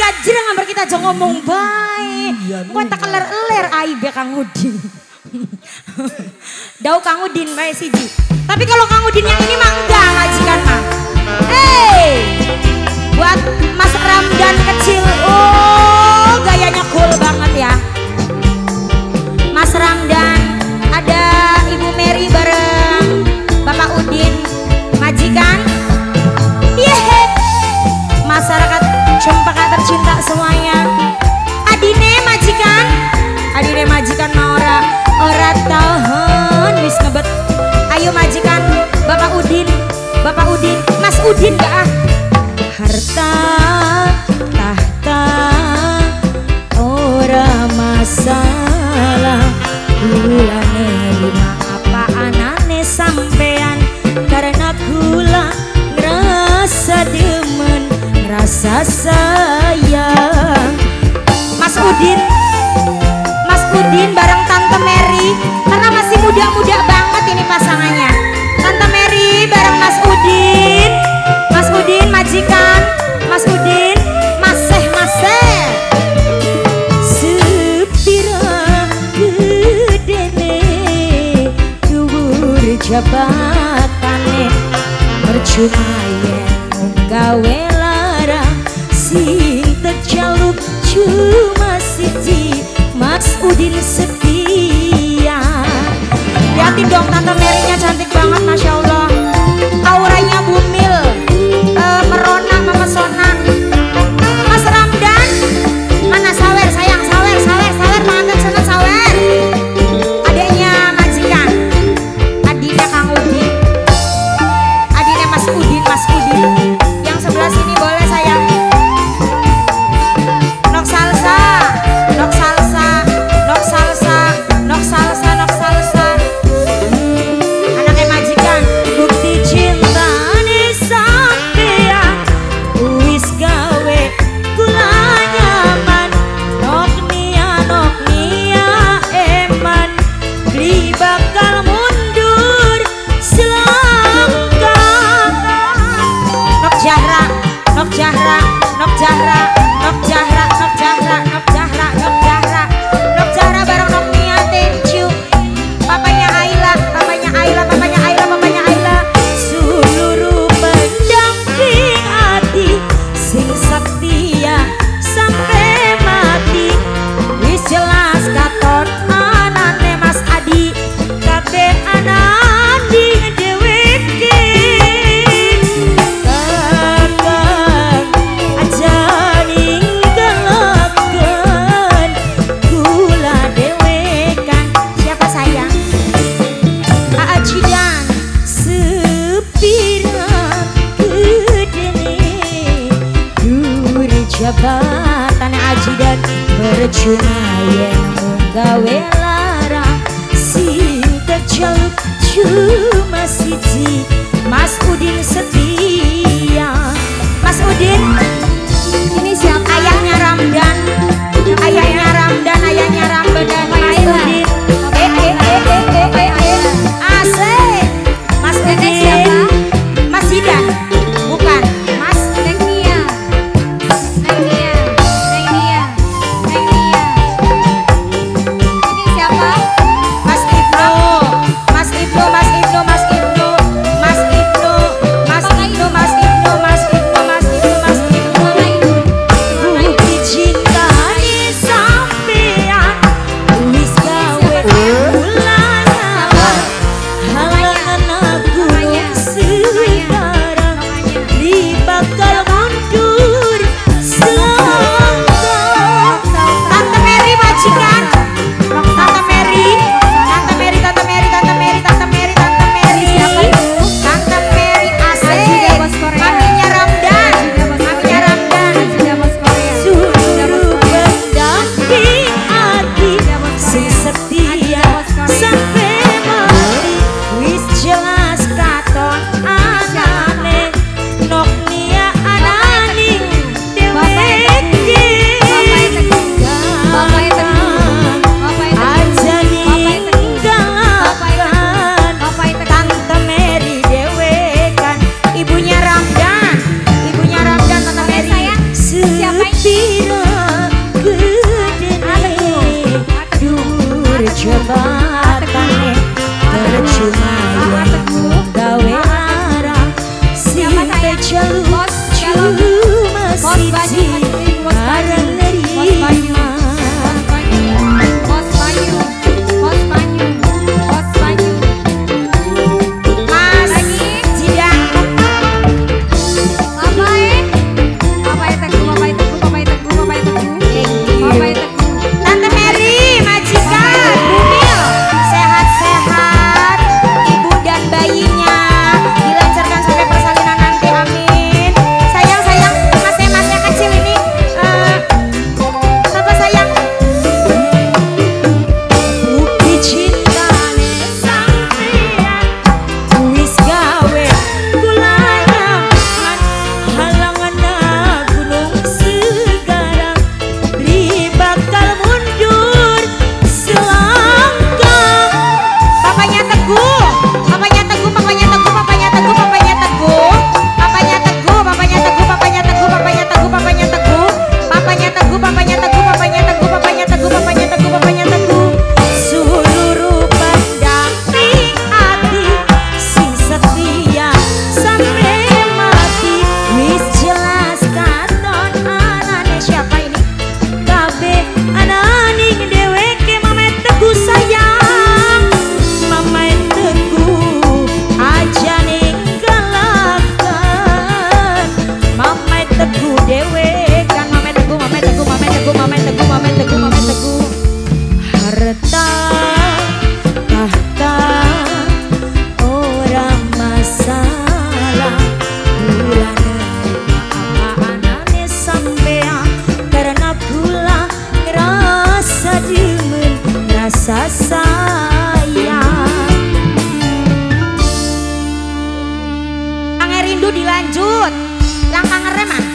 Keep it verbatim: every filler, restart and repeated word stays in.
jreng ambar kita aja ngomong baik. Engko tak keler-eler aibe Kang Udin. Dau Kang Udin bae siji. Tapi kalau Kang Udin yang ini mah enggak majikan mah. Hey, buat Mas Ramdan kecil. Oh, gayanya cool banget ya. Mas Ramdan, ada Ibu Mary bareng Bapak Udin, majikan. Yeay, masyarakat Cempaka tercinta semuanya. Adine majikan, adine majikan mau ora ora tahan wis ngebet. Ayo majikan, Bapak Udin, Bapak Udin, Mas Udin gak ah? Harta tahta ora masalah, kula nerima apa anane sampean, karena kula ngerasa demen, ngerasa sayang. Mas Udin, Mas Udin bareng Tante Mary, karena masih muda-muda banget ini pasangannya. Tante Mary bareng Mas Udin, Mas Udin majikan, Mas Udin, maseh maseh. Sepira gedene dhuwur jabatane, percuma yen gawe lara, sing terjaluk cuma siji, Mas Udin setia. Lihatin dong Tante Mary-nya cantik banget, Masya Allah. Auranya bumil, uh, merona, memesona. Mas Ramdan, mana sawer sayang, sawer, sawer, sawer, mangan seneng sawer. Adiknya majikan, adiknya Kang Udin, adiknya Mas Udin, Mas Udin. Yang sebelah sini boleh sayang. Nok salsa, nok salsa, nok salsa, nok salsa, nok salsa. Anaknya majikan, bukti cinta nih sampean, wis gawe kula nyaman. Nok nia, nok nia eman, beli bakal mundur selangkah. Nok Jahra, nok Jahra, nok Jahra, nok Jahra, nok Jahra, nok Jahra, nok Jahra, nok Jahra bareng nok Nia, thank you. Papanya Ayla, papanya Ayla, papanya Ayla, papanya Ayla. Seluruh pendamping hati, sing setia sampai mati. Wis jelas katon anane Mas Adi, kabeh anandi dheweke. Kakang aja ninggalaken kula dhewekan. Siapa sayang? Ajidan sepira gedene dhuwur jabatan ajidan, percuma yen mung gawe lara, sing terjaluk cuma siji, Mas Udin setia. Mas Udin, ini siapa? Ayahnya Ramdan, ayahnya Ramdan, ayahnya Ramdan, Mas Udin. Eh eh eh eh eh eh eh. Asik. Mas Udin siapa? Mas Zidan, bukan. Mas Neng Nia, Neng Nia, Neng Nia, Neng Nia. Ini siapa? Mas Ibnu, Mas Ibnu, Mas Ibnu, Mas Ibnu, Mas Ibnu, Mas Ibnu, Mas Ibnu, Mas Ibnu, Mas Ibnu, Mas Ibnu. pira gedene dur jebatane percuma gawe lara sing tejalu cuma siji bareng nerima. Dilanjut langkah ngerem ah.